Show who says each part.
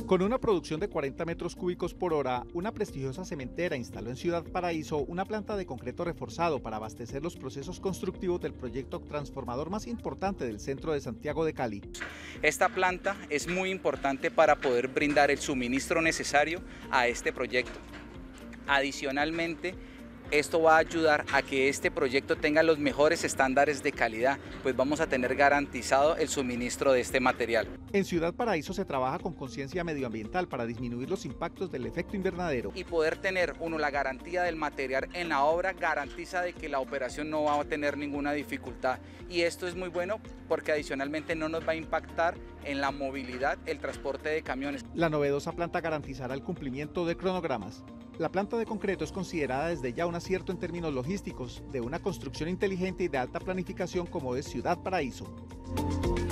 Speaker 1: Con una producción de 40 metros cúbicos por hora, una prestigiosa cementera instaló en Ciudad Paraíso una planta de concreto reforzado para abastecer los procesos constructivos del proyecto transformador más importante del centro de Santiago de Cali.
Speaker 2: Esta planta es muy importante para poder brindar el suministro necesario a este proyecto. Adicionalmente, esto va a ayudar a que este proyecto tenga los mejores estándares de calidad, pues vamos a tener garantizado el suministro de este material.
Speaker 1: En Ciudad Paraíso se trabaja con conciencia medioambiental para disminuir los impactos del efecto invernadero.
Speaker 2: Y poder tener, la garantía del material en la obra garantiza de que la operación no va a tener ninguna dificultad. Y esto es muy bueno porque adicionalmente no nos va a impactar en la movilidad, el transporte de camiones.
Speaker 1: La novedosa planta garantizará el cumplimiento de cronogramas. La planta de concreto es considerada desde ya un acierto en términos logísticos de una construcción inteligente y de alta planificación como es Ciudad Paraíso.